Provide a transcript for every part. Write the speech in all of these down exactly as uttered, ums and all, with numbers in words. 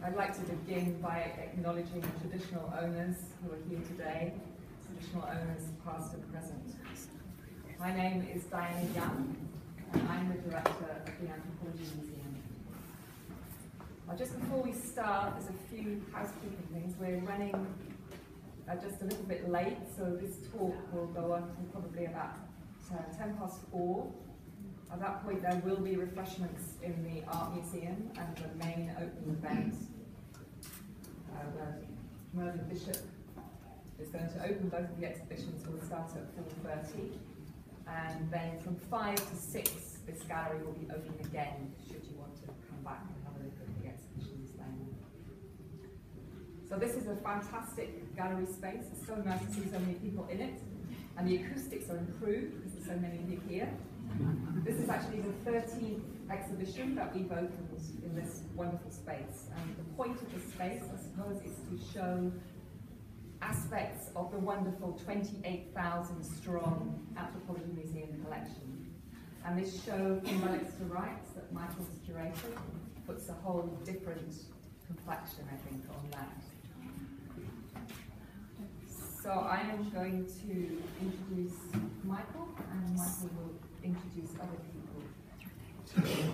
I'd like to begin by acknowledging the traditional owners who are here today, traditional owners past and present. My name is Diana Young, and I'm the director of the Anthropology Museum. Now, just before we start, there's a few housekeeping things. We're running uh, just a little bit late, so this talk will go on until probably about uh, ten past four. At that point, there will be refreshments in the Art Museum and the main open event, uh, where Merlin Bishop is going to open both of the exhibitions. Will start at four thirty, and then from five to six, this gallery will be open again, should you want to come back and have a look at the exhibitions then. So this is a fantastic gallery space. It's so nice to see so many people in it, and the acoustics are improved because there's so many of you here. This is actually the thirteenth exhibition that we've opened in this wonderful space, and the point of the space, I suppose, is to show aspects of the wonderful twenty-eight thousand strong Anthropology Museum collection. And this show, From Relics to Rights, that Michael has curated, puts a whole different complexion, I think, on that. So I am going to introduce Michael, and Michael will introduce other people.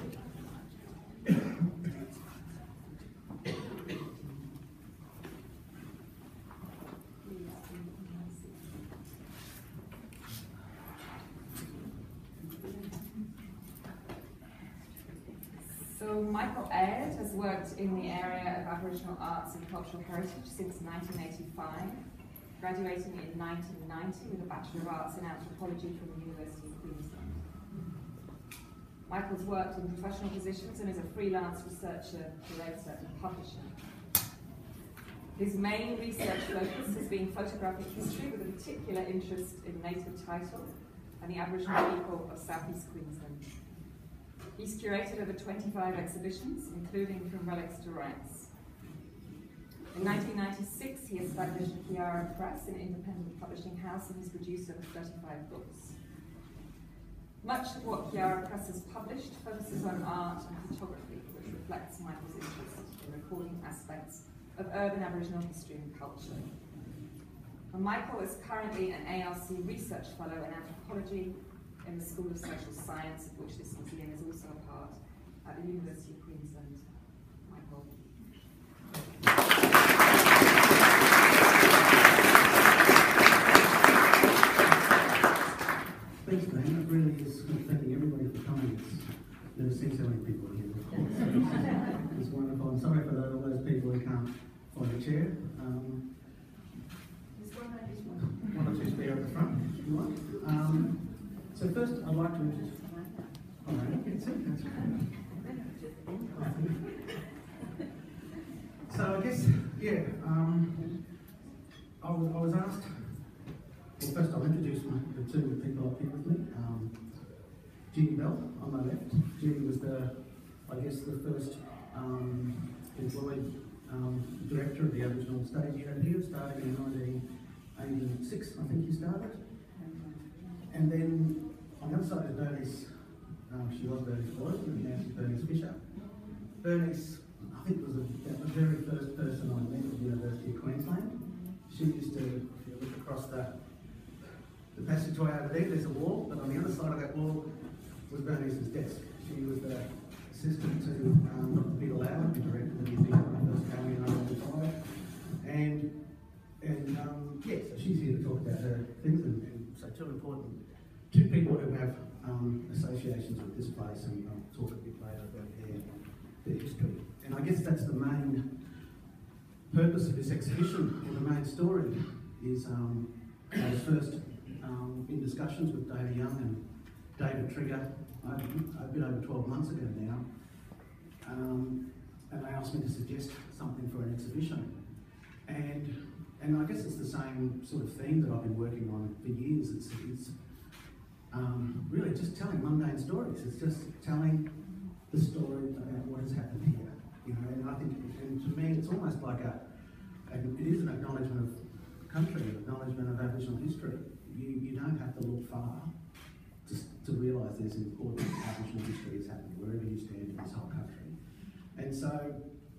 So Michael Aird has worked in the area of Aboriginal arts and cultural heritage since nineteen eighty-five, graduating in nineteen ninety with a Bachelor of Arts in Anthropology from the University of Queensland. Michael's worked in professional positions and is a freelance researcher, curator and publisher. His main research focus has been photographic history with a particular interest in native title and the Aboriginal people of southeast Queensland. He's curated over twenty-five exhibitions, including From Relics to Rights. In nineteen ninety-six, he established Kiara Press, an independent publishing house, and he's producer of thirty-five books. Much of what Kiara Press has published focuses on art and photography, which reflects Michael's interest in recording aspects of urban Aboriginal history and culture. And Michael is currently an A R C Research Fellow in Anthropology in the School of Social Science, of which this museum is also a part, at the University of Queensland. Michael. Thanks, man. It really is good thanking everybody for coming. It's never seen so many people here before. So it's wonderful. I'm sorry for all those people who can't find a chair. Um, one or two spare at the front, if you want. Um, so first, I'd like to introduce. Oh, no, that's it. That's it. So I guess, yeah. Um, I was, I was asked. Well, first I'll introduce my, the two people up here with me. Um, Judy Bell on my left. Judy was the, I guess, the first um, employed um, director of the Aboriginal Stage Unit here, starting in nineteen eighty-six, I think you started. And then on the other side is Bernice, um, she was Bernice Boyd, and now she's Bernice Fisher. Bernice, I think, was the, the very first person I met at the University of Queensland. She used to, if you look across the The passageway over there, there's a wall, but on the other side of that wall was Bernice's desk. She was the assistant to um, Doctor Peter Lowell, who directed the museum when I first came in nineteen ninety-five. And, and um, yeah, so she's here to talk about her things, and, and so two important, two people who have um, associations with this place, and I'll talk a bit later about their, their history. And I guess that's the main purpose of this exhibition, or the main story, is um, I was first Um, in discussions with David Young and David Trigger uh, a bit over twelve months ago now, um, and they asked me to suggest something for an exhibition. And and I guess it's the same sort of theme that I've been working on for years. It's, it's um, really just telling mundane stories. It's just telling the story about what has happened here. You know, and I think, and to me, it's almost like a, a it is an acknowledgement of country, an acknowledgement of Aboriginal history. You, you don't have to look far to, to realise there's important Aboriginal history is happening wherever you stand in this whole country. And so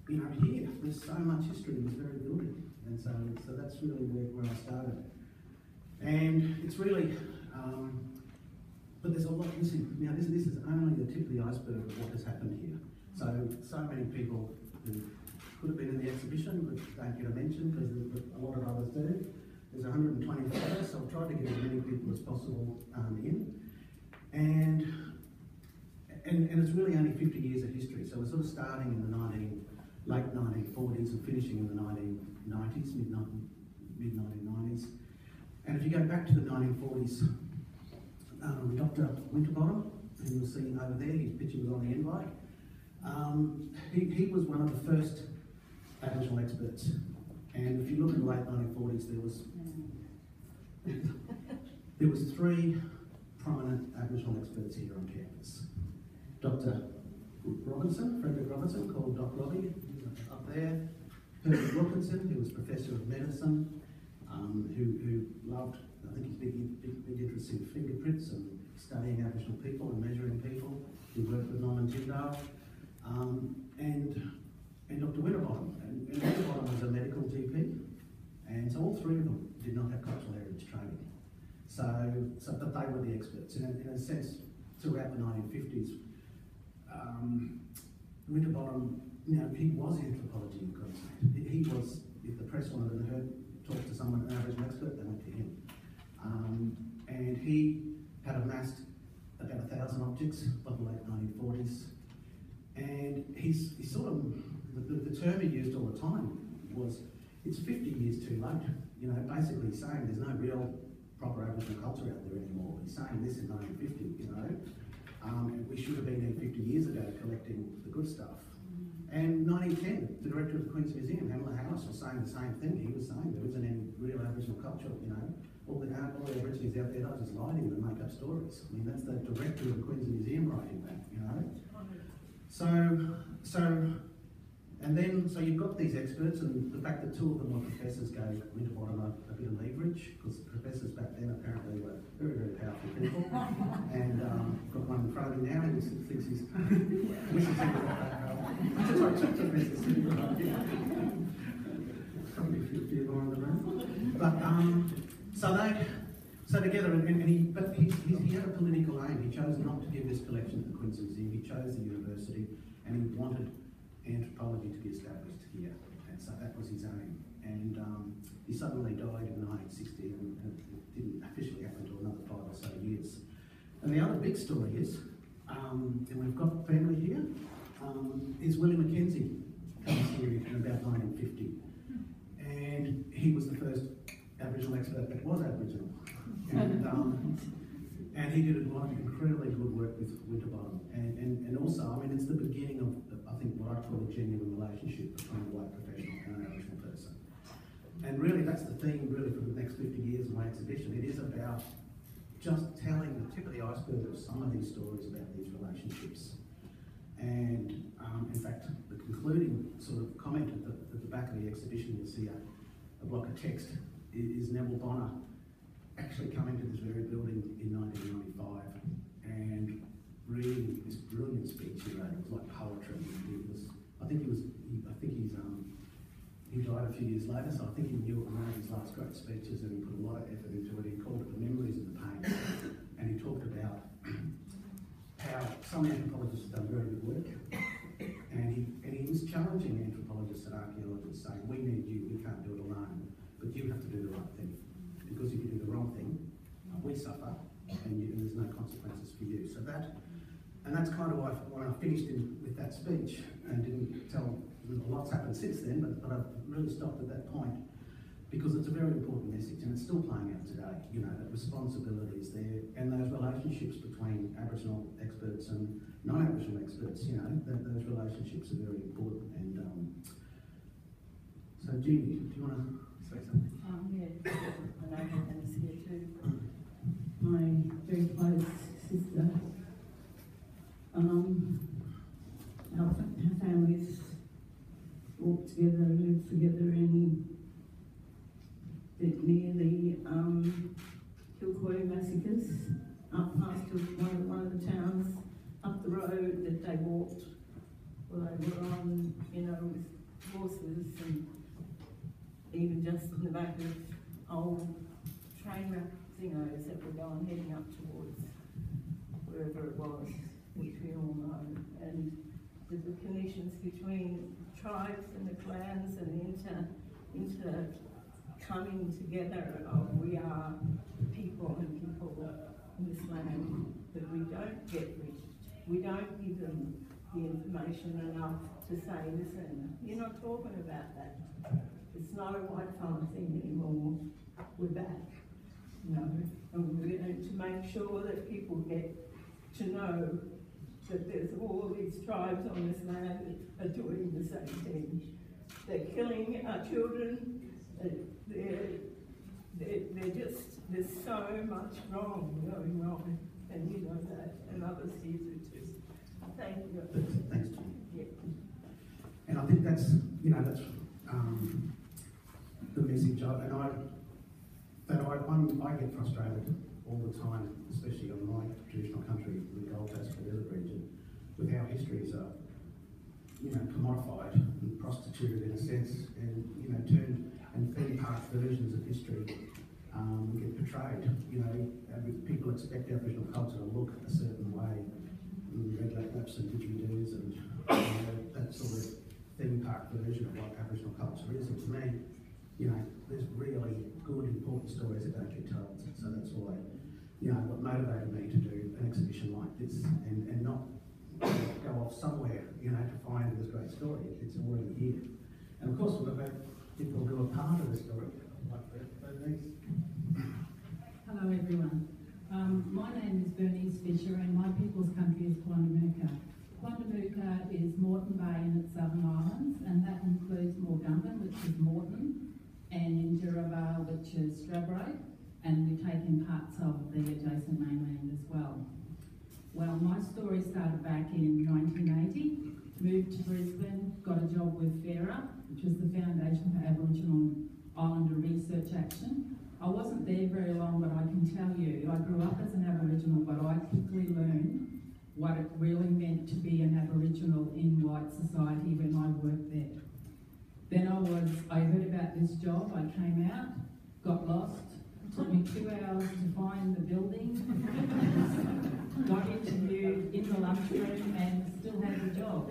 you know, here, there's so much history in this very building. And so, so that's really where, where I started. And it's really, um, but there's a lot missing. Now, this, this is only the tip of the iceberg of what has happened here. So, so many people who could have been in the exhibition but don't get a mention because a lot of others do. There's one hundred twenty photos, so I've tried to get as many people as possible um, in. And, and, and it's really only fifty years of history. So we're sort of starting in the nineteen, late nineteen forties and finishing in the nineteen nineties, mid nineteen nineties. And if you go back to the nineteen forties, um, Doctor Winterbottom, who you'll see over there, his picture was on the invite. Um, he, he was one of the first Aboriginal experts. And if you look in the late nineteen forties, there was there was three prominent Aboriginal experts here on campus. Doctor Robinson, Frederick Robinson, called Doc Robbie, up there. Herbert Wilkinson, who was Professor of Medicine, um, who, who loved, I think he's big, big, big interest in fingerprints and studying Aboriginal people and measuring people. He worked with Norman Tyndale. Um, and, and Doctor Winterbottom. And, and Winterbottom was a medical G P. And so all three of them did not have cultural heritage training. So, so but they were the experts. And in a sense, throughout the nineteen fifties, um, Winterbottom, you know, he was anthropology in Queensland. He was, if the press wanted to heard, talk to someone, an Aboriginal expert, they went to him. Um, and he had amassed about a thousand objects by the late nineteen forties. And he's, he's sort of, the, the term he used all the time was, it's fifty years too late. You know, basically saying there's no real proper Aboriginal culture out there anymore. He's saying this in nineteen fifty, you know. Um, and we should have been here fifty years ago collecting the good stuff. And nineteen ten, the director of the Queen's Museum, Hamlet Harris, was saying the same thing. He was saying there isn't any real Aboriginal culture, you know. All the, all the Aborigines out there are just lying and make up stories. I mean, that's the director of the Queen's Museum writing that, you know. So, so, and then, so you've got these experts, and the fact that two of them were professors gave Winterbottom a, a bit of leverage, because professors back then apparently were very, very powerful people. And um, got one in front of him now, and he thinks he's, wishes he was that powerful. Sorry, two professors sitting behind him. Probably a few, few more in the room. But, um, so they, so together, and, and he, but he, he, he had a political aim. He chose not to give this collection to the Queen's Museum. He chose the university, and he wanted anthropology to be established here, and so that was his aim. And um, he suddenly died in nineteen sixty, and, and it didn't officially happen until another five or so years. And the other big story is, um, and we've got family here, um, is Willie Mackenzie comes here in about nineteen fifty, and he was the first Aboriginal expert that was Aboriginal. And, um, and he did a lot of incredibly good work with Winterbottom. And, and, and also, I mean, it's the beginning of, I think, what I call a genuine relationship between a white professional and an Aboriginal person. And really, that's the theme, really, for the next fifty years of my exhibition. It is about just telling the tip of the iceberg of some of these stories about these relationships. And, um, in fact, the concluding sort of comment at the, at the back of the exhibition, you'll see a, a block of text, is Neville Bonner actually coming to this very building in nineteen ninety-five and reading this brilliant speech he wrote. It was like poetry. It was, I think he was, he, I think he's, um, he died a few years later, so I think he knew it was one of his last great speeches, and he put a lot of effort into it. He called it The Memories of the Pain, and he talked about how some anthropologists have done very good work, and he, and he was challenging anthropologists and archaeologists, saying, we need you, we can't do it alone, but you have to do the right thing. Because if you do the wrong thing, uh, we suffer, and, you, and there's no consequences for you. So that, and that's kind of why when I finished in, with that speech, and didn't tell, a lot's happened since then, but, but I've really stopped at that point, because it's a very important message, and it's still playing out today. You know, that responsibility is there, and those relationships between Aboriginal experts and non-Aboriginal experts, you know, that, those relationships are very important. And um, so, Jeannie, do you want to say something? Um, yeah, I know Hannah's here too. My very close sister. Um, our, our families walked together, lived together in the, near the um, Kilcoy massacres, up past one of, one of the towns, up the road that they walked. Well, they were on, you know, with lack of old train wrap thingos that were going heading up towards wherever it was, which we all know. And the, the connections between tribes and the clans and the inter, inter coming together of we are people and people in this land, that we don't get reached. We don't give them the information enough to say, listen, you're not talking about that. It's not a white fella thing anymore. We're back, you know, and we're going to make sure that people get to know that there's all these tribes on this land that are doing the same thing. They're killing our children. They're, they're, they're just, there's so much wrong going on, and you know that, and others here do too. Thank you. Thanks, thanks, Tom. Yeah. And I think that's, you know, that's um, the message. I, and I, that I, I'm, I get frustrated all the time, especially on my traditional country, the Gold Coast Desert region, with how histories are, you know, commodified and prostituted in a sense, and you know, turned and theme park versions of history um, get portrayed. You know, people expect Aboriginal culture to look a certain way. Red laps and didgeridoos and you know, that sort of theme park version of what Aboriginal culture is. And to me, you know, there's really good, important stories that don't get told. So that's why, you know, what motivated me to do an exhibition like this and, and not go off somewhere, you know, to find this great story. It's already here. And of course, we've got people who are part of the story, like Bernice. Hello everyone. Um, my name is Bernice Fisher and my people's country is Quandamooka. Quandamooka is Moreton Bay and its southern islands, and that includes Morgunban, which is Moreton, and Injiraba, which is Stradbroke, and we take in parts of the adjacent mainland as well. Well, my story started back in nineteen eighty, moved to Brisbane, got a job with FAIRA, which was the Foundation for Aboriginal Islander Research Action. I wasn't there very long, but I can tell you, I grew up as an Aboriginal, but I quickly learned what it really meant to be an Aboriginal in white society when I worked there. Then I was, I heard about this job, I came out, got lost, took me two hours to find the building, got interviewed in the lunchroom and still had the job.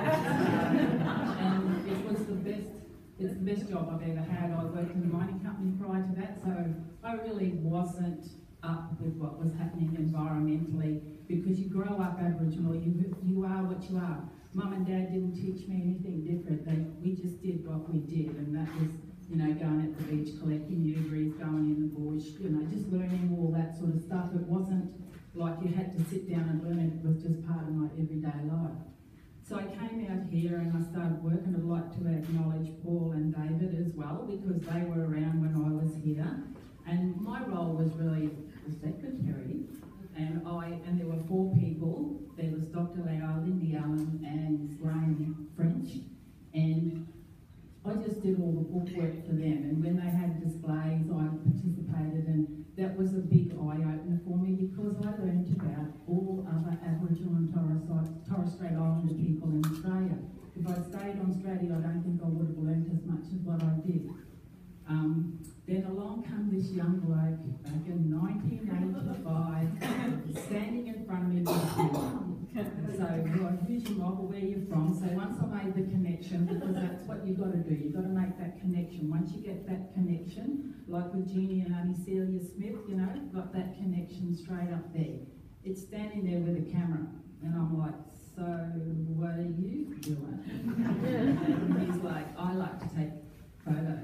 And it was the best, it's the best job I've ever had. I worked in a mining company prior to that, so I really wasn't up with what was happening environmentally, because you grow up Aboriginal, you, you are what you are. Mum and Dad didn't teach me anything different. They, we just did what we did, and that was, you know, going at the beach, collecting newberries, going in the bush, you know, just learning all that sort of stuff. It wasn't like you had to sit down and learn it, it was just part of my everyday life. So I came out here and I started working. I'd like to acknowledge Paul and David as well, because they were around when I was here. And my role was really the secretary. And I and there were four people. There was Doctor Lau, Lindy Allen, and Graham French. And I just did all the bookwork for them. And when they had displays, I participated, and that was a big eye-opener for me, because I learned about all other Aboriginal and Torres, Torres Strait Islander people in Australia. If I'd stayed on Australia, I don't think I would have learned as much as what I did. Um, then along come this young bloke back in nineteen eighty-five, standing in front of me with So, well, who's your mob or where you're from? So once I made the connection, because that's what you've got to do, you've got to make that connection. Once you get that connection, like with Jeannie and Auntie Celia Smith, you know, got that connection straight up there. It's standing there with a camera, and I'm like, so what are you doing? And he's like, I like to take photos.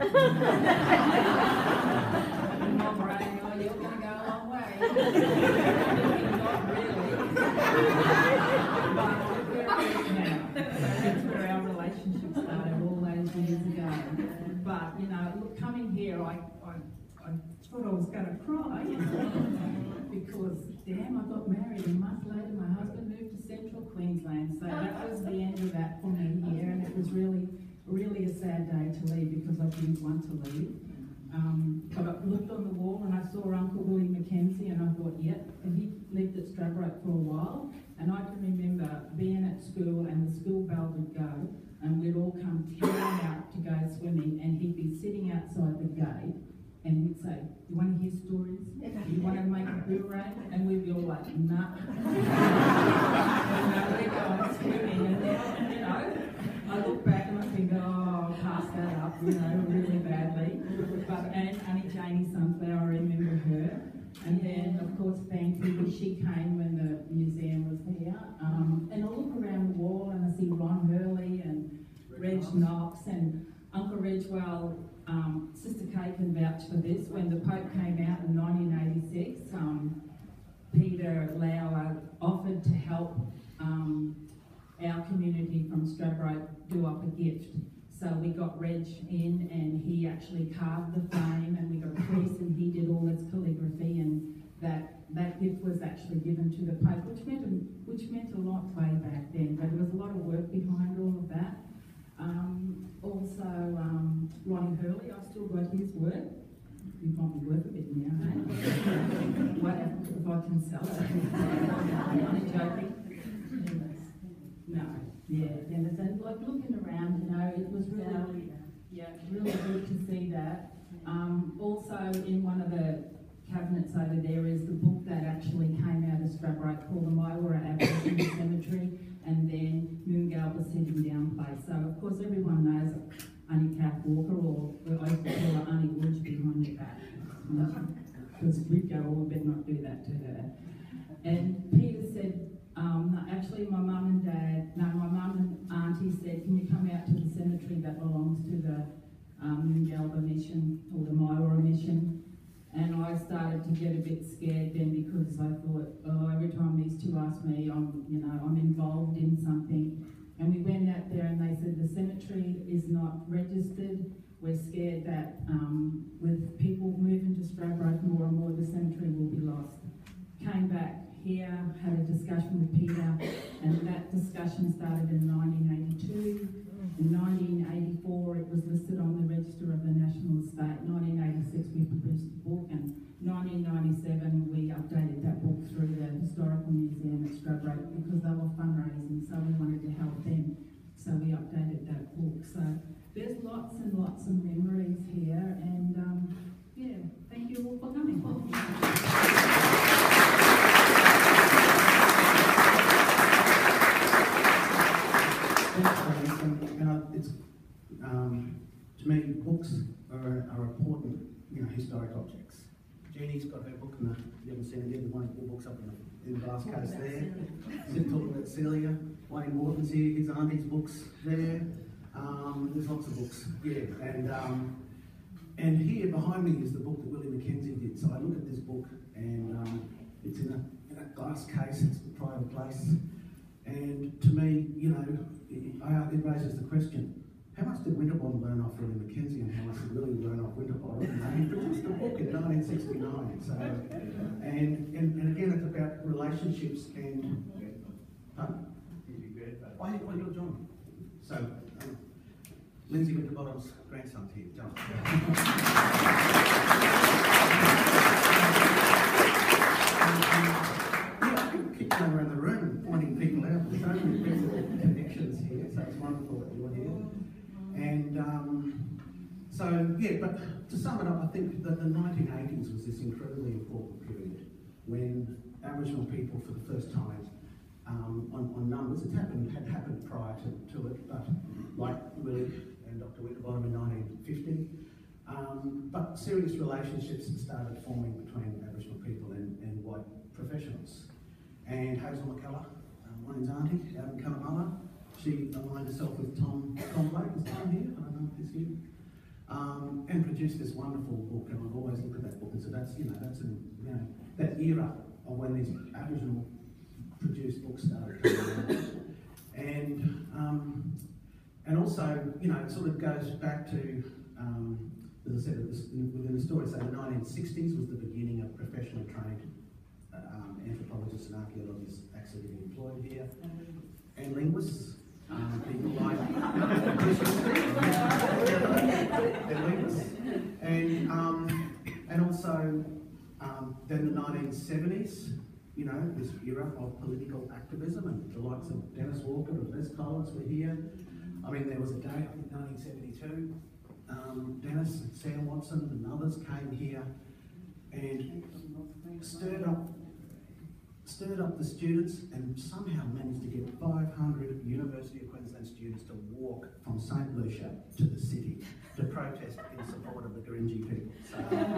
And my brain, oh, you're going to go a long way. Not really. But we're here now. That's where our relationship started all those years ago. But, you know, look, coming here, I, I, I thought I was going to cry. Because, damn, I got married. A month later, my husband moved to central Queensland. So that was the end of that for me here. And it was really, really a sad day to leave, because I didn't want to leave. Um, but I looked on the wall and I saw Uncle Willie Mackenzie, and I thought, yep, and he lived at Stradbroke for a while. And I can remember being at school and the school bell would go, and we'd all come tearing out to go swimming, and he'd be sitting outside the gate, and he'd say, "You want to hear stories? You want to make a boomerang?" And we'd be all like, "Nah." And no, we're going swimming, and then, you know, I look back and I think, "Oh, I'll pass that up, you know, really badly." But and Auntie Janie Sunflower, I remember her. And then, of course, Vancouver, she came when the museum was here. Um, and I look around the wall and I see Ron Hurley and Reg Knox and Uncle Reg. Well, um, Sister Kate can vouch for this. When the Pope came out in nineteen eighty-six, um, Peter Lauer offered to help um, our community from Stradbroke do up a gift. So we got Reg in, and he actually carved the frame, and we got a priest, and he did all its calligraphy, and that that gift was actually given to the Pope, which meant a, which meant a lot way back then. But there was a lot of work behind all of that. Um, also, um, Ronnie Hurley, I've still got his work. You might be worth a bit now, eh? What if I can sell it? I'm joking. No. Yeah, and it's like looking around, you know, it was really, yeah, really good to see that. Um, also, in one of the cabinets over there is the book that actually came out of Stradbroke called the Maiwara Aboriginal Cemetery, and then Moongalba Sitting Down Place. So, of course, everyone knows Auntie Kath Walker, or I used to call her Auntie Woods behind your back. Because we'd go, oh, we better not do that to her. And Peter said, Um, actually, my mum and dad, no, my mum and auntie said, "Can you come out to the cemetery that belongs to the um, Moongalba mission, or the Maiwara mission?" And I started to get a bit scared then, because I thought, oh, every time these two ask me, I'm, you know, I'm involved in something. And we went out there and they said, the cemetery is not registered. We're scared that um, with people moving to Stradbroke more and more, the cemetery will be lost. Came back here, had a discussion with Peter, and that discussion started in nineteen eighty-two. In nineteen eighty-four, it was listed on the Register of the National Estate. nineteen eighty-six, we produced the book, and nineteen ninety-seven, we updated that book through the Historical Museum at Stradbroke, because they were fundraising, so we wanted to help them. So we updated that book. So there's lots and lots of memories here, and um, yeah, thank you all for coming. And uh, it's, um, to me, books are, are important, you know, historic objects. Jeannie's got her book in the, you haven't seen it yet, the one of the books up in the, in the glass case there. Sid talking about Celia. Wayne Morton's here, his auntie's books there. Um, there's lots of books, yeah. And um, and here behind me is the book that Willie Mackenzie did. So I look at this book, and um, it's in a, in a glass case, it's a private place. And to me, you know, it, it raises the question, how much did Winterbottom learn off Willie Mackenzie, and how much did Willie learn off Winterbottom? And he produced the book in nineteen sixty-nine. So, and, and, and again, it's about relationships and... Huh? Why, why you're John? So, um, Lindsay Winterbottom's grandson's here, John. Keep going around the room, pointing people out. There's so many people connections here, so it's wonderful that you're here. And um, so, yeah, but to sum it up, I think that the nineteen eighties was this incredibly important period when Aboriginal people, for the first time, um, on, on numbers, it happened had happened prior to, to it, but like Willie and Doctor Winterbottom in nineteen fifty, um, but serious relationships had started forming between Aboriginal people and, and white professionals. And Hazel McCullough, um, Wayne's auntie, out in Cunnamulla, she aligned herself with Tom, Tom Blake, is Tom here? I don't know if he's here. Um, and produced this wonderful book, and I've always looked at that book and said, that's, you know, that's, an, you know, that era of when these Aboriginal produced books started coming out. And, um, and also, you know, it sort of goes back to, um, as I said, this, within the story, so the nineteen sixties was the beginning of professionally trained um, anthropologists and archaeologists actually getting employed here, and linguists. Um, people like they're linguists, and um, and also um, then the nineteen seventies. You know, this era of political activism, and the likes of Dennis Walker and Les Collins were here. I mean, there was a day, I think nineteen seventy-two, um, Dennis and Sam Watson and others came here and stirred up, stirred up the students and somehow managed to get five hundred University of Queensland students to walk from Saint Lucia to the city to protest in support of the Gurindji people. So,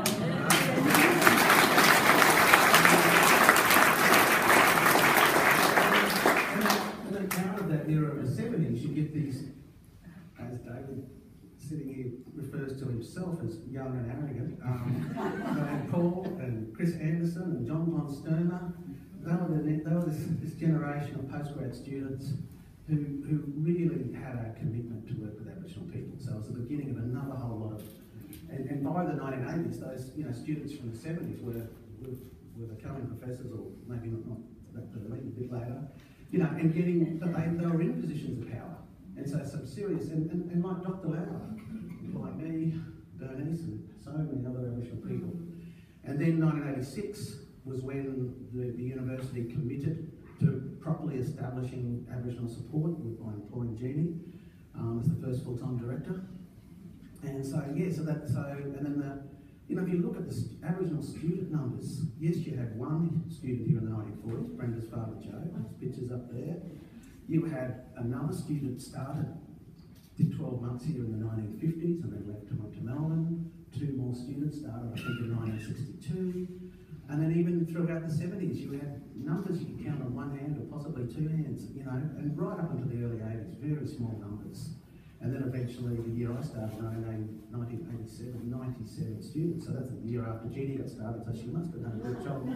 and then out of that era of the seventies, you get these, as David sitting here refers to himself as young and arrogant, um, and Paul and Chris Anderson and John Von Sterner. They were, the, they were this, this generation of postgrad students who, who really had a commitment to work with Aboriginal people. So it was the beginning of another whole lot of, and, and by the nineteen eighties, those you know students from the seventies were, were, were becoming professors, or maybe not, not that early, a bit later, you know, and getting, but they, they were in positions of power. And so some serious, and, and, and like Doctor Lauer, like me, Bernice, and so many other Aboriginal people. And then nineteen eighty-six was when the, the university committed to properly establishing Aboriginal support by employing Jeannie um, as the first full-time director. And so, yeah, so that, so, and then the, you know, if you look at the st Aboriginal student numbers, yes, you had one student here in the nineteen forties, Brenda's father Joe, his picture's up there. You had another student started, did twelve months here in the nineteen fifties and then left to went to Melbourne. Two more students started, I think, in nineteen sixty-two. And then even throughout the seventies, you had numbers you could count on one hand or possibly two hands, you know, and right up into the early eighties, very small numbers. And then eventually, the year I started, nineteen eighty-seven, ninety-seven students. So that's the year after Jeannie got started, so she must have done a good job.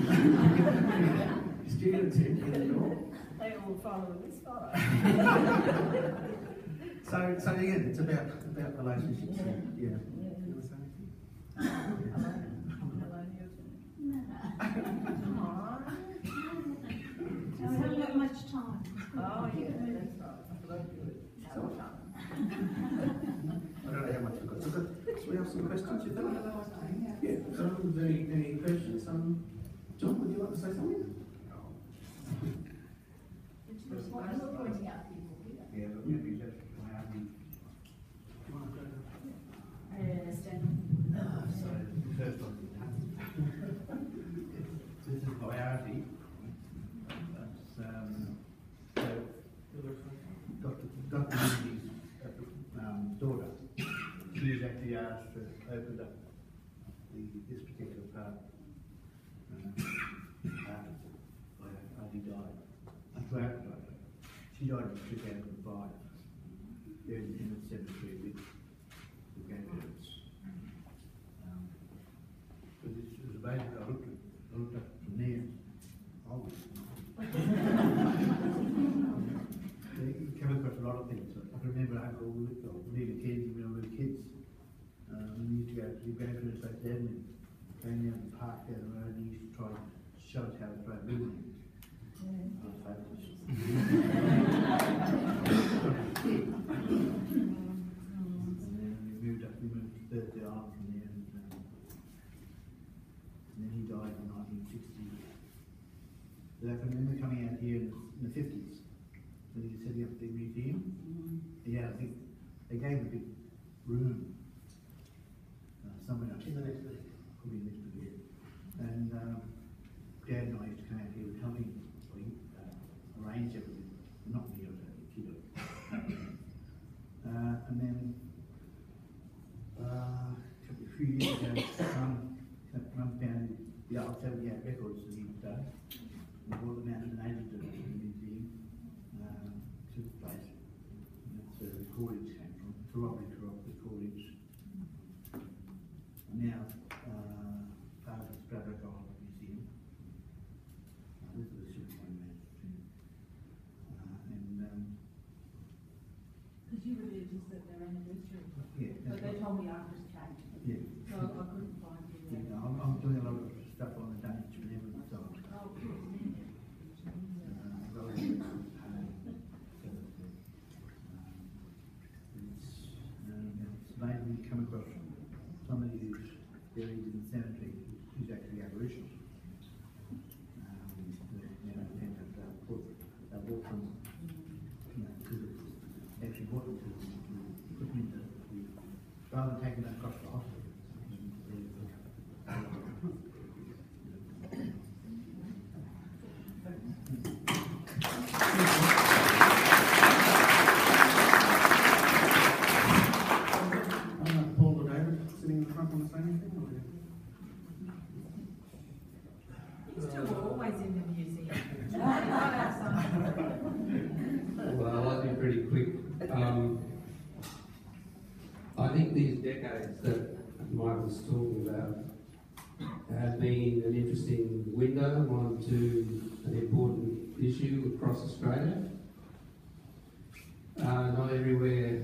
Students in the door. They all follow this fellow. So, so again, it's about about relationships. And, yeah. You want to say anything? Hello. Hello, We haven't got much time. Oh, yeah, that's right. I forgot to do it. So time. I don't know how much we've got. So, so we have some questions, you think? Yeah. So, any, any questions? Um, John, would you like to say something? What are you pointing out people here? Yeah, but maybe just why are we? I don't understand. So the first one, this is biology. That's um, so Doctor Doctor Lindsay's um, daughter. She was actually asked to open up the this particular part uh, after uh, he died. After after died. She died in two thousand five. Buried in the cemetery with the grandparents. Um, but it was amazing. I looked at, I looked up from there. Oh, you come across a lot of things. I can remember Uncle Lee McKenzie when we were kids. Um, we used to go to the grandparents back then and going down the park down the road and he used to try to show us how to throw a building. I was focused. And then we moved up, we moved to Thursday Island from there, and, um, and then he died in nineteen sixty. But I can remember coming out here in, in the fifties, when he was setting up the museum. Yeah, I think they gave a big room uh, somewhere up In the next bit. probably next to there. And um, Dad and I used to come out here and help him uh, arrange everything. Not me, I was a kid. uh, and then uh, a few years ago, Mum Mum found the old seventy-eight records that he'd done. We brought them out and donated them to the museum, uh, to the place. And that's where the recordings came from. Corroborative recordings. Now, uh, part of the Stradbroke Island Museum. Uh, this is a Superman man too. Uh, and um, Because you were there just at their anniversary. yeah, But that's they right. told me after it came. Yeah. So I couldn't find you Yeah, there. I'm, I'm doing a lot of stuff on the Danish Benevolent side. Oh, good. Uh, I've got a little bit of home, so it's, um, it's, um, it's made me come across somebody who's buried in the cemetery who's actually Aboriginal. Um, you know, and uh, put, they bought them, you know, because it's actually bought rather than taking that across the hospital. Uh, Paul or David sitting in the front want to say anything? Or? He's still always in the museum. Well, I'll be pretty quick. Um, I think these decades that Mike was talking about have been an interesting window onto an important issue across Australia. Uh, not everywhere,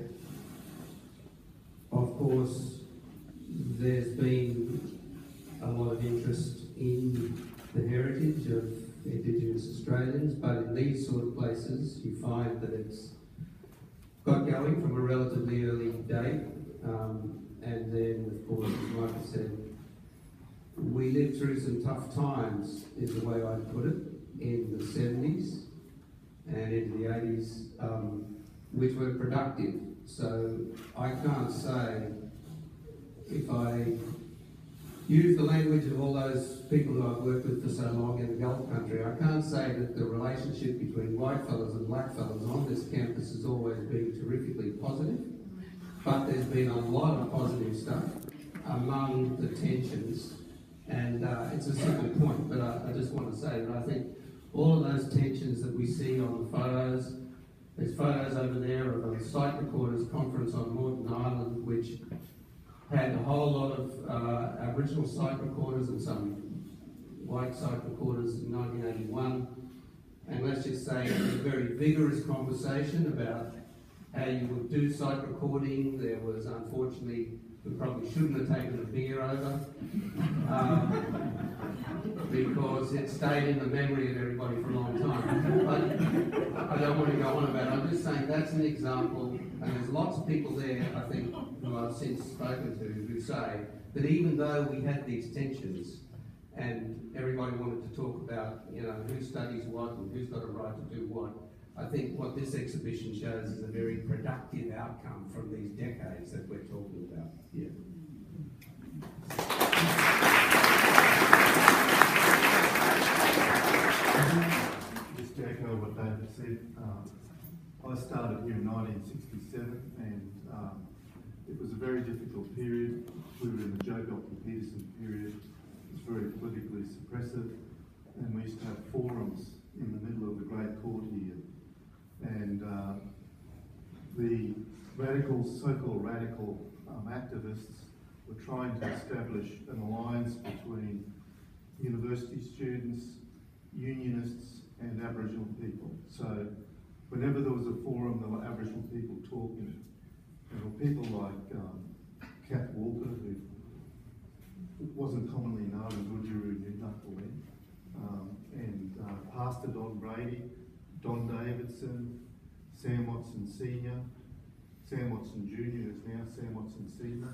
of course, there's been a lot of interest in the heritage of Indigenous Australians, but in these sort of places you find that it's got going from a relatively early date, um, and then of course, as Michael said, we lived through some tough times, is the way I'd put it, in the seventies and into the eighties, um, which were productive. So I can't say, if I use the language of all those people who I've worked with for so long in the Gulf country, I can't say that the relationship between white fellas and black fellas on this campus has always been terrifically positive, but there's been a lot of positive stuff among the tensions, and uh, it's a simple point, but I, I just want to say that I think all of those tensions that we see on the photos, there's photos over there of a site recorders conference on Moreton Island, which had a whole lot of uh, Aboriginal site recorders and some white site recorders in nineteen eighty-one. And let's just say it was a very vigorous conversation about how you would do site recording. There was, unfortunately, we probably shouldn't have taken a beer over, um, because it stayed in the memory of everybody for a long time. But I don't want to go on about it. I'm just saying that's an example, and there's lots of people there, I think, who I've since spoken to, who say that even though we had these tensions and everybody wanted to talk about, you know, who studies what and who's got a right to do what, I think what this exhibition shows is a very productive outcome from these decades that we're talking about. Yeah. Just to echo what David said, um, I started here in nineteen sixty-seven, and um, it was a very difficult period. We were in the Joe Doctor-Peterson period. It was very politically suppressive, and we used to have forums in the middle of the Great Court here. And uh, the radical, so-called radical um, activists were trying to establish an alliance between university students, unionists, and Aboriginal people. So whenever there was a forum, there were Aboriginal people talking. There were people like um, Kath Walker, who wasn't commonly known as Woodjaroo Newknuckle, um, and uh, Pastor Don Brady, Don Davidson, Sam Watson Senior, Sam Watson Junior is now Sam Watson Senior.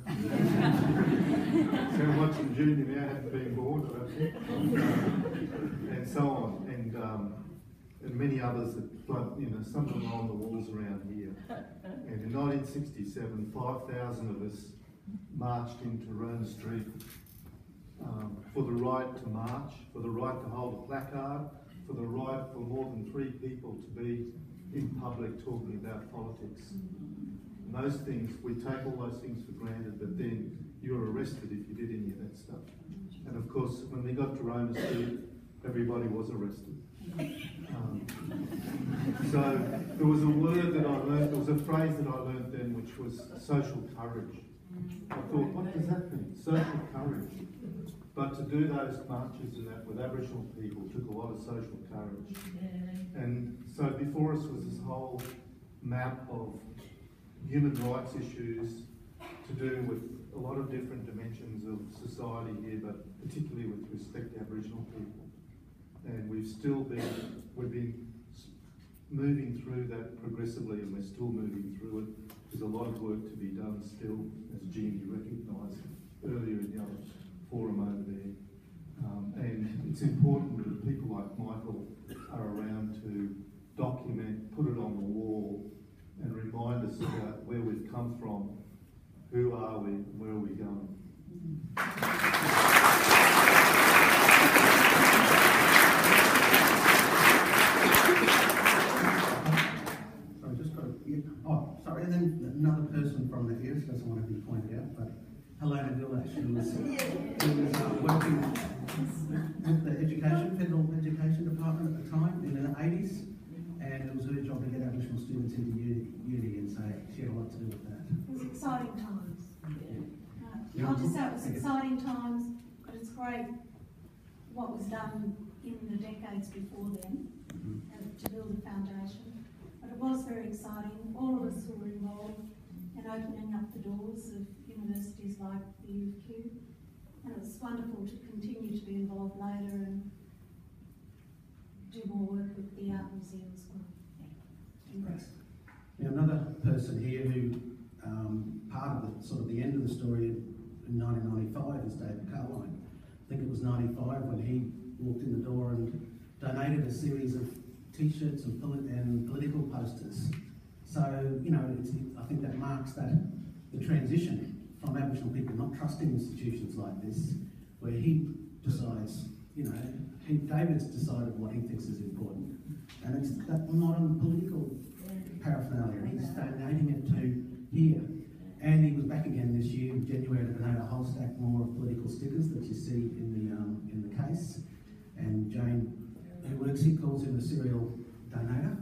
Sam Watson Junior now hadn't been born, I think. Um, and so on, and um, and many others that, you know, some of them are on the walls around here. And in nineteen sixty-seven, five thousand of us marched into Rome Street um, for the right to march, for the right to hold a placard, for the right for more than three people to be in public talking about politics. And those things, we take all those things for granted, but then you're arrested if you did any of that stuff. And of course, when we got to Roma Street, everybody was arrested. Um, so there was a word that I learned, there was a phrase that I learned then, which was social courage. I thought, what does that mean? Social courage. But to do those marches and that with Aboriginal people took a lot of social courage. And so before us was this whole map of human rights issues to do with a lot of different dimensions of society here, but particularly with respect to Aboriginal people. And we've still been, we've been moving through that progressively, and we're still moving through it. There's a lot of work to be done still, as Jeannie recognised earlier in the other forum over there. Um, and it's important that people like Michael are around to document, put it on the wall, and remind us about where we've come from who are we, and where are we going? So I just got to, yeah, oh, sorry, and then another person from the area, doesn't want to be pointed out, but Helena Gulash, who was, who was uh, working with the education, Federal Education Department at the time, in the eighties, and it was her job to get Aboriginal students into uni, uni and so she had a lot to do with that. It was exciting times. Right. Yeah. Not just that, it was Okay. exciting times, but it's great what was done in the decades before then Mhm. and to build a foundation. But it was very exciting. All of us who were involved in opening up the doors of universities like the U Q. And it was wonderful to continue to be involved later and do more work with the Art Museum as well. Yeah. Thanks. Now, another person here who, um, part of the, sort of the end of the story in nineteen ninety-five is David Carline. I think it was ninety-five when he walked in the door and donated a series of t-shirts and, poli- and political posters. So, you know, it's, I think that marks that, the transition from Aboriginal people not trusting institutions like this, where he decides, you know, he, David's decided what he thinks is important. And it's that modern political paraphernalia. He's donating it to here. And he was back again this year in January to donate a whole stack more of political stickers that you see in the um, in the case. And Jane, who works here, calls him a serial donator.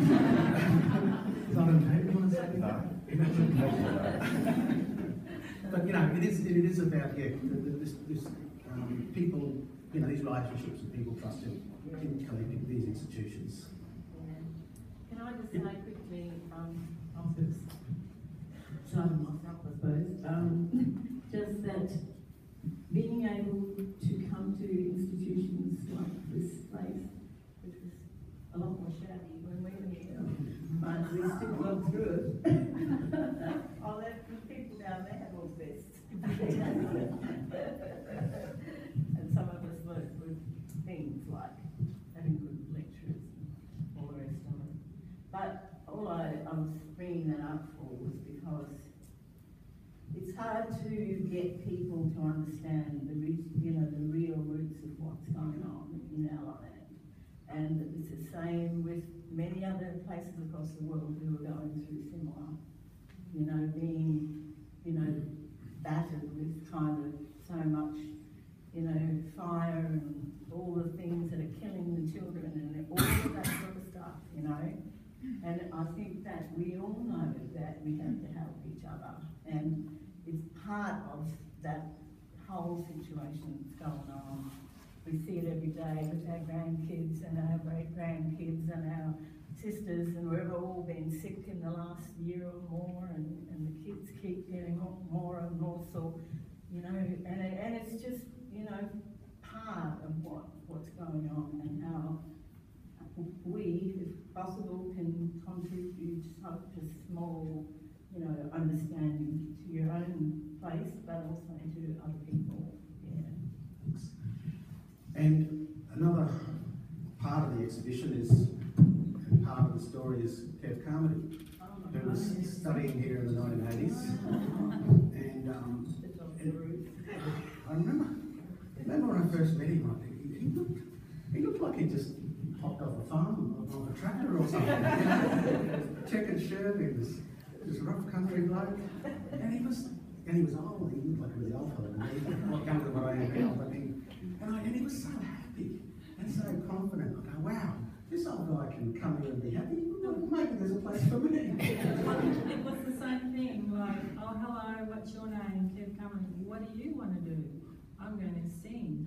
Not on tape, you want to say that? But you know, it is it is about yeah, this, this um, people, you know, these relationships and people trusting in collecting these institutions. Can I just say quickly, um, I'll just start myself, I suppose. Um, just that being able to come to institutions like this place, which was a lot more shabby when we were here, but we still got through it. I'll let the people down there have all the best. And some of us learned with things like having good lecturers and all the rest of it. But all I, I was bringing that up for was because it's hard to get people to understand the re, you know, the real roots of what's going on in our land. And it's the same with many other places across the world who are going through similar, you know, being, you know, battered with kind of so much, you know, fire and all the things that are killing the children and all of that sort of stuff, you know. And I think that we all know that we have to help each other, and it's part of that whole situation that's going on. We see it every day with our grandkids and our great-grandkids and our sisters, and we've all been sick in the last year or more, and, and the kids keep getting more and more so, you know, and, it, and it's just, you know, part of what, what's going on and how we, if possible, can contribute such a small, you know, understanding to your own place, but also to other people. Yeah. And another part of the exhibition is, and part of the story is Kev Carmody, who was studying here in the nineteen eighties. And, um, and I remember, remember when I first met him, I think he, he looked, he looked like he just popped off a farm, off a tractor or something. You know? Checkered shirt, he was this rough country bloke, and he was, and he was old. He looked like he was the old fellow, a lot younger than what I am now. But he, and, I, and he was so happy and so confident. I go, wow, this old guy can come here and be happy. Well, maybe there's a place for me. It was the same thing, like, oh, hello, what's your name? Kev Cummins. What do you want to do? I'm going to sing.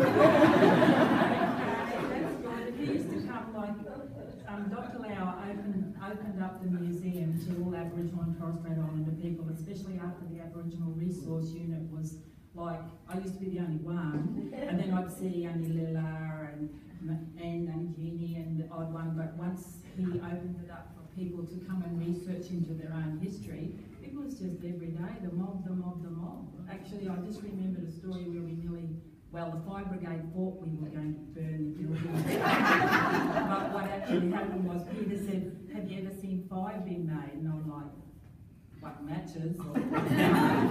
That's good. He used to come, like, um, Doctor Lau opened, opened up the museum to all Aboriginal and Torres Strait Islander people, especially after the Aboriginal Resource Unit was, like, I used to be the only one, and then I'd see Annie Lilla and and and Jeannie and the odd one, but once he opened it up for people to come and research into their own history, it was just every day, the mob, the mob, the mob. Actually, I just remembered a story where we nearly, well, the fire brigade thought we were going to burn the building. But what actually happened was Peter said, have you ever seen fire being made? And I'm like, what, matches? Or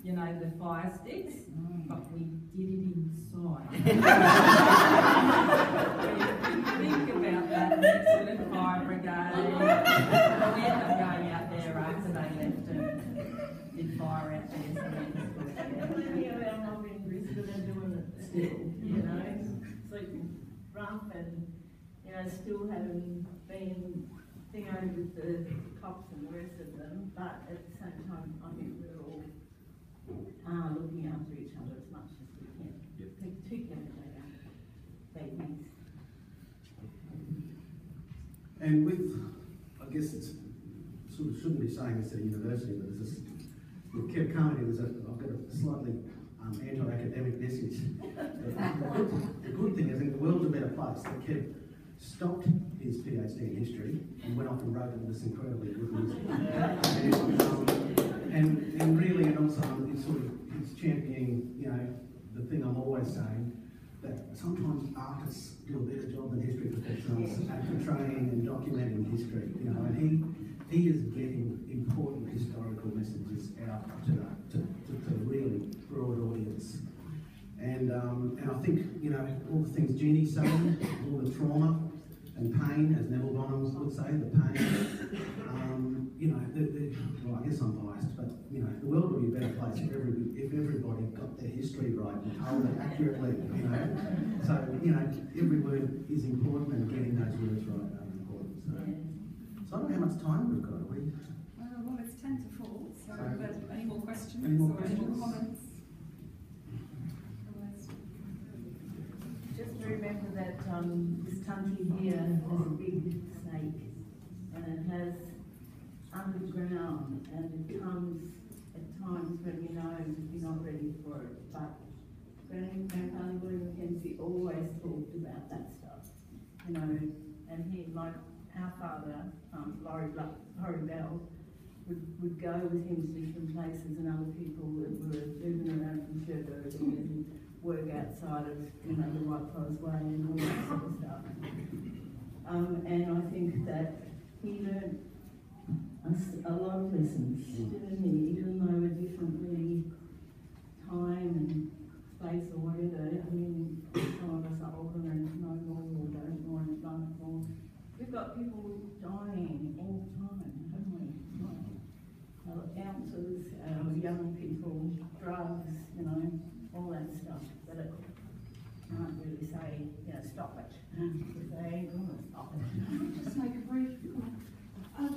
you know, the fire sticks, but we did it inside. Think about that, excellent fire brigade. We ended up going out there after they left and did fire out there. So that's good. Plenty of our mob in Brisbane are doing it still, you know, sleeping rough and, you know, still having been thingo with the cops and the rest of them, but at the same time, I think we're all uh, looking after each other as much as we can. Yep. Particularly our babies. And with, I guess it's sort of shouldn't be saying this at a university, but there's this, with Kev Carmody, there's a, I've got a slightly um, anti-academic message. The good, the good thing is, I think the world's a better place. That Kev stopped his PhD in history and went off and wrote all this incredibly good music. and, um, and, and really, and also, um, it's sort of, he's championing, you know, the thing I'm always saying, that sometimes artists do a better job than history professionals at portraying and documenting history, you know, and he he is getting important historical messages out to to, to, to a really broad audience. And um, and I think, you know, all the things Jeannie's saying, all the trauma and pain, as Neville Bonham would say, the pain, um, you know, the, the, well, I guess I'm biased, but, you know, the world would be a better place if, every, if everybody got their history right and told it accurately, you know. So, you know, every word is important and getting those words right are important. So, so I don't know how much time we've got. Are we? Uh, well, it's ten to four, so So- but any more questions Any more or any more questions? comments? Otherwise, Just remember that um, this country here has a big snake and it has underground and it comes at times when you know you're not ready for it. But Granny Grandpa William Mackenzie always talked about that stuff, you know, and he, like our father, um, Laurie, Laurie Bell, would, would go with him to different places and other people that were moving around from Sherbrooke and work outside of, you know, the White Clothes Way and all that sort of stuff. Um, and I think that he learned us a lot of lessons, didn't he? Even though we're differently time and space or whatever. I mean, some of us are older and know more or don't know and don't more. We've got people dying all the time, haven't we? Our ounces, our young people, drugs, you know, all that stuff. But it can't really say, you know, stop it. Because they ain't gonna stop it. Can I just make a brief comment? Uh,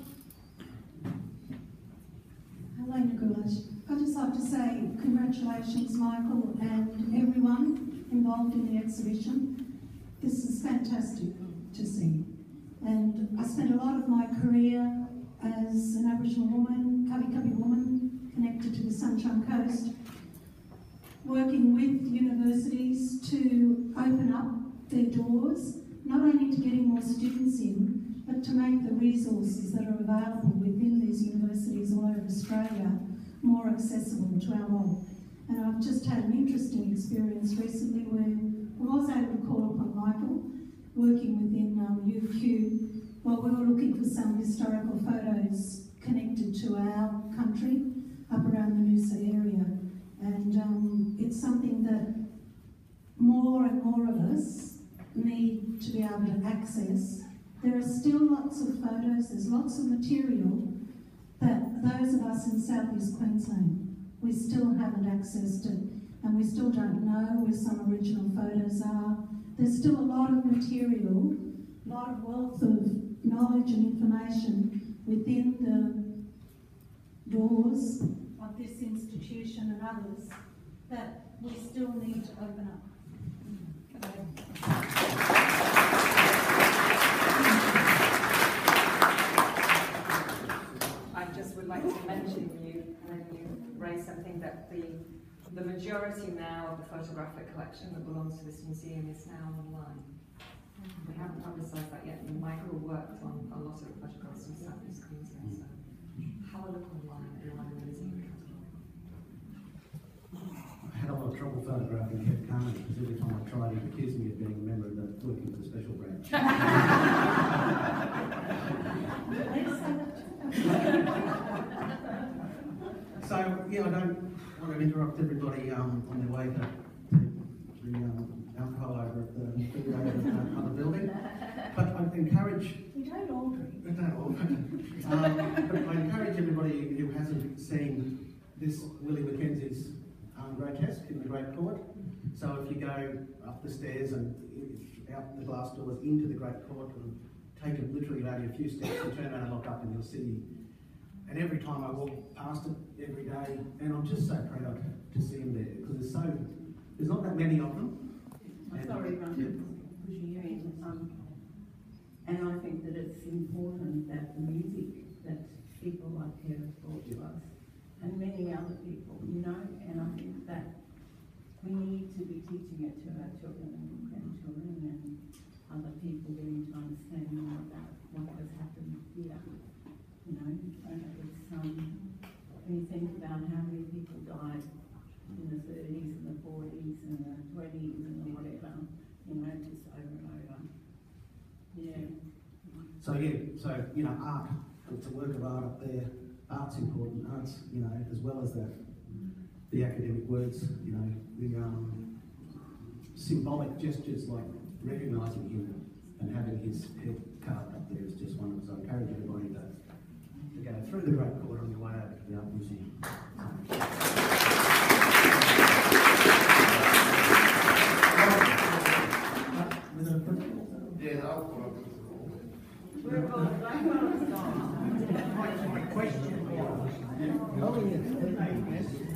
Helena Goulash. I'd just like to say congratulations, Michael, and everyone involved in the exhibition. This is fantastic to see. And I spent a lot of my career as an Aboriginal woman, Kabi Kabi woman, connected to the Sunshine Coast, working with universities to open up their doors, not only to getting more students in, but to make the resources that are available within these universities all over Australia more accessible to our mob. And I've just had an interesting experience recently where I was able to call upon Michael, working within um, U Q, while we were looking for some historical photos connected to our country up around the Noosa area. And um, it's something that more and more of us need to be able to access. There are still lots of photos, there's lots of material that those of us in South East Queensland, we still haven't accessed it, and we still don't know where some original photos are. There's still a lot of material, a lot of wealth of knowledge and information within the doors of this institution and others that we still need to open up. I just would like to mention you, when you raised something, that the the majority now of the photographic collection that belongs to this museum is now online. We haven't publicised that yet, and Michael worked on a lot of the photographs from South East Queensland, so have a look online at the museum. I had a lot of trouble photographing Kev Carmody because every time I tried, he accused me of being a member of the working for the special branch. So, yeah, I don't want to interrupt everybody um, on their way to, to the um, alcohol over at the food over at the other building, but I encourage. We don't all drink. We don't all drink. um, but I encourage everybody who hasn't seen this Willie Mackenzie's um, grotesque in the Great Court. So if you go up the stairs and out the glass doors into the Great Court and take it literally only a few steps and turn around and look up and you'll see. And every time I walk past it every day, and I'm just so proud to see him there because there's so there's not that many of them. I'm And- sorry, Ron, yeah. pushing you in. Um, and I think that it's important that the music that people like her have brought to us, and many other people, you know, and I think that we need to be teaching it to our children and grandchildren and other people getting to understand more about what has happened here. You know, and it's, um, when you think about how many people died in the thirties and the forties and the twenties and the whatever, you know, just over and over. Yeah. So yeah, so you know, art. It's a work of art up there. Art's important. Art's, you know, as well as the the academic words. You know, the um, symbolic gestures like recognising him and having his head carved up there is just wonderful. So I encourage everybody to to go through the Great Court on your way over to the Art Museum. Yeah, I'll put up We're both, I'm both gone. My question was, oh yes,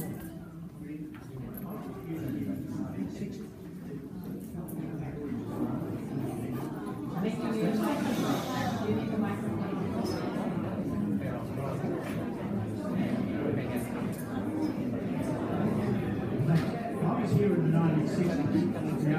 I think you need a microphone. You need a microphone. I was here in the nineteen sixties.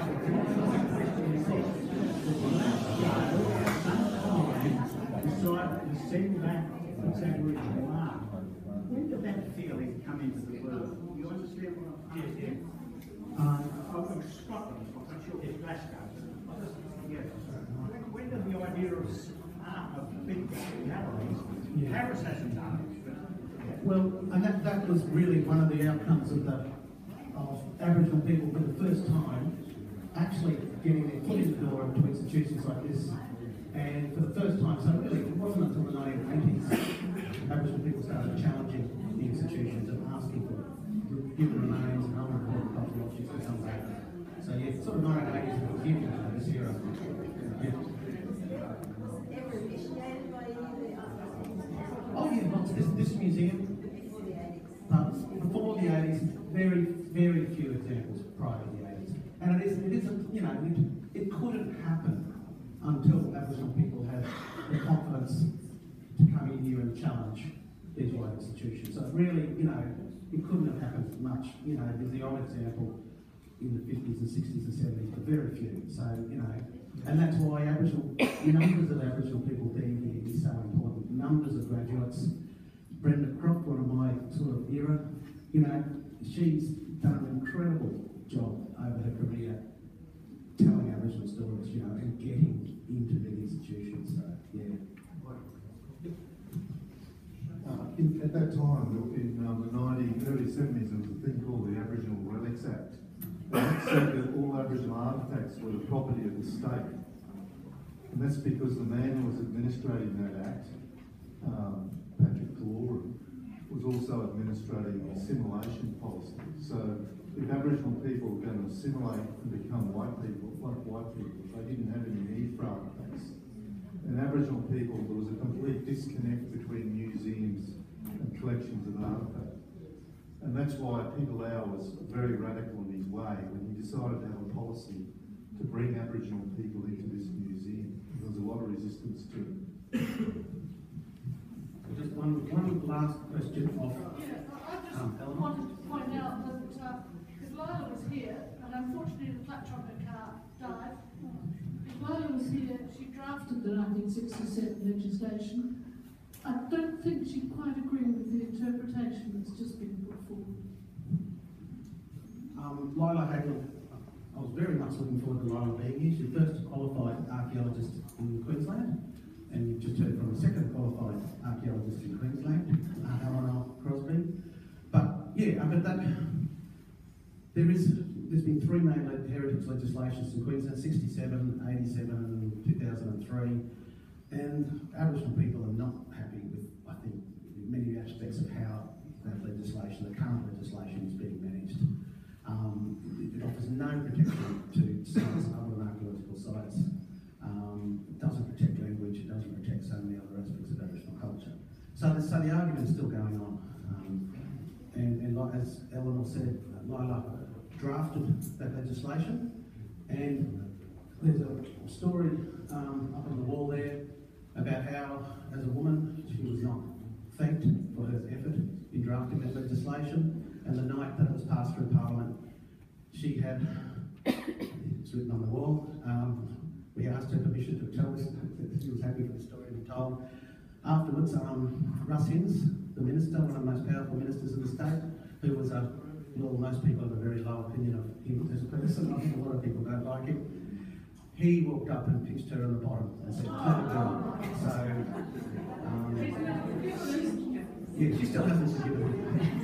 Decided to send back its Aboriginal art. When did that feeling come into the world? You understand what I'm saying? Uh, I'm from Scotland, I'm not sure if Glasgow. Yeah. When, when did the idea of art of big galleries? Yeah. Paris hasn't done it. well, and that, that was really one of the outcomes of the of Aboriginal people for the first time actually getting their foot in the door into institutions like this. And for the first time, so really it wasn't until the nineteen eighties Aboriginal people started challenging the institutions and asking for human remains and other important cultural objects to come back. So yeah, sort of nineteen eighties was the beginning of this era. Yeah. Oh yeah, lots. This, this museum, uh, before the eighties, very, very few examples prior to the eighties. And it is, it isn't, you know, it, it couldn't happen until Aboriginal people had the confidence to come in here and challenge these white institutions. So it really, you know, it couldn't have happened much. You know, there's the old example in the fifties and sixties and seventies, but very few. So, you know, and that's why Aboriginal, numbers of Aboriginal people being here is so important. Numbers of graduates. Brenda Croft, one of my sort of era, you know, she's done an incredible job over her career telling Aboriginal stories, you know, and getting into the institutions. So, yeah. Uh, in, at that time, in um, the nineteen, early seventies, there was a thing called the Aboriginal Relics Act. And that said that all Aboriginal artefacts were the property of the state. And that's because the man who was administrating that act, um, Patrick Kalorum, was also administrating the assimilation policy. So if Aboriginal people were going to assimilate and become white people, like white people, they didn't have any need for artefacts. And Aboriginal people, there was a complete disconnect between museums and collections of artefacts. And that's why Peter Lau was very radical in his way when he decided to have a policy to bring Aboriginal people into this museum. There was a lot of resistance to it. Just one, one last question of Yeah, I I just um, Eleanor. wanted to point out that, because Lila was here, and unfortunately the flat trucker car died. If Lila was here, she drafted the nineteen sixty-seven legislation. I don't think she quite agreed with the interpretation that's just been put forward. Um, Lila Hagel, I was very much looking forward to Lila being here. She's the first qualified archaeologist in Queensland, and you've just heard from the second qualified archaeologist in Queensland, uh, Eleanor Crosby. But yeah, but that, there is, there's been three main le- heritage legislations in Queensland, sixty-seven, eighty-seven and two thousand three, and Aboriginal people are not happy with, I think, many aspects of how that legislation, the current legislation, is being managed. Um, it offers no protection to sites other than archaeological sites. Um, it doesn't protect language, it doesn't protect so many other aspects of Aboriginal culture. So the, so the argument is still going on. Um, and, and like, as Eleanor said, Lila drafted that legislation, and there's a story um, up on the wall there about how, as a woman, she was not thanked for her effort in drafting that legislation, and the night that it was passed through Parliament, she had, it's written on the wall, um, we asked her permission to tell us that she was happy for the story to be told. Afterwards, um, Russ Hinds, the minister, one of the most powerful ministers in the state, who was a, well, most people have a very low opinion of him as a person. I think a lot of people don't like him. He walked up and pinched her on the bottom and said, "Let it go." So, um, yeah, she still hasn't forgiven him.